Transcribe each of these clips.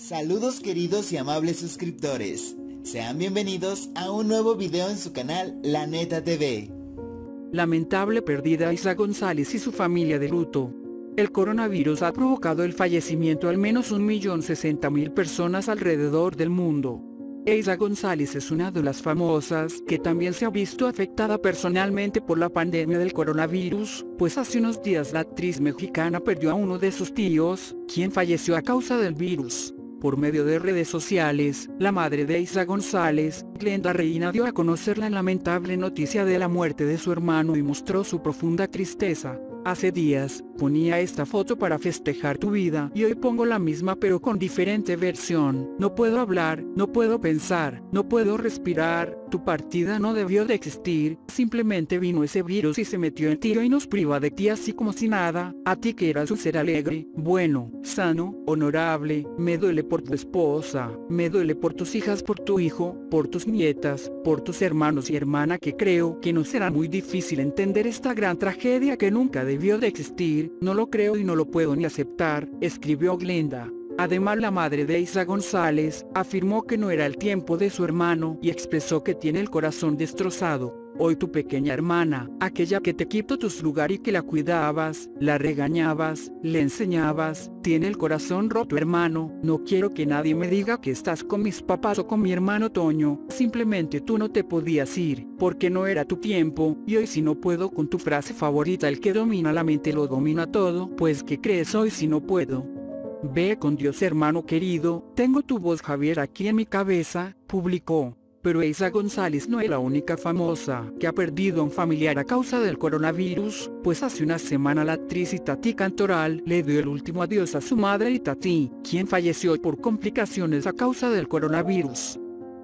Saludos queridos y amables suscriptores, sean bienvenidos a un nuevo video en su canal La Neta TV. Lamentable pérdida a Isa González y su familia de luto. El coronavirus ha provocado el fallecimiento de al menos 1.060.000 personas alrededor del mundo. Isa González es una de las famosas que también se ha visto afectada personalmente por la pandemia del coronavirus, pues hace unos días la actriz mexicana perdió a uno de sus tíos, quien falleció a causa del virus. Por medio de redes sociales, la madre de Isa González, Glenda Reina, dio a conocer la lamentable noticia de la muerte de su hermano y mostró su profunda tristeza. Hace días, ponía esta foto para festejar tu vida y hoy pongo la misma pero con diferente versión. No puedo hablar, no puedo pensar, no puedo respirar, tu partida no debió de existir, simplemente vino ese virus y se metió en ti y nos priva de ti así como si nada, a ti que eras un ser alegre, bueno, sano, honorable. Me duele por tu esposa, me duele por tus hijas, por tu hijo, por tus nietas, por tus hermanos y hermana, que creo que no será muy difícil entender esta gran tragedia que nunca debió de existir. No lo creo y no lo puedo ni aceptar, escribió Glenda. Además, la madre de Isa González afirmó que no era el tiempo de su hermano y expresó que tiene el corazón destrozado. Hoy tu pequeña hermana, aquella que te quitó tu lugar y que la cuidabas, la regañabas, le enseñabas, tiene el corazón roto, hermano. No quiero que nadie me diga que estás con mis papás o con mi hermano Toño, simplemente tú no te podías ir, porque no era tu tiempo, y hoy si no puedo con tu frase favorita: el que domina la mente lo domina todo. Pues ¿qué crees? Hoy si no puedo. Ve con Dios, hermano querido, tengo tu voz, Javier, aquí en mi cabeza, publicó. Pero Isa González no es la única famosa que ha perdido a un familiar a causa del coronavirus, pues hace una semana la actriz Itatí Cantoral le dio el último adiós a su madre Itatí, quien falleció por complicaciones a causa del coronavirus.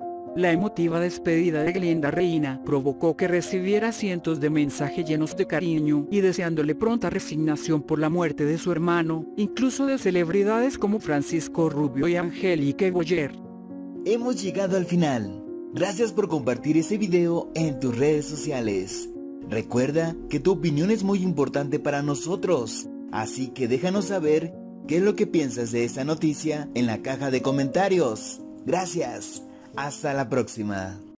La emotiva despedida de Glenda Reina provocó que recibiera cientos de mensajes llenos de cariño y deseándole pronta resignación por la muerte de su hermano, incluso de celebridades como Francisco Rubio y Angélique Boyer. Hemos llegado al final. Gracias por compartir este video en tus redes sociales. Recuerda que tu opinión es muy importante para nosotros, así que déjanos saber qué es lo que piensas de esta noticia en la caja de comentarios. Gracias. Hasta la próxima.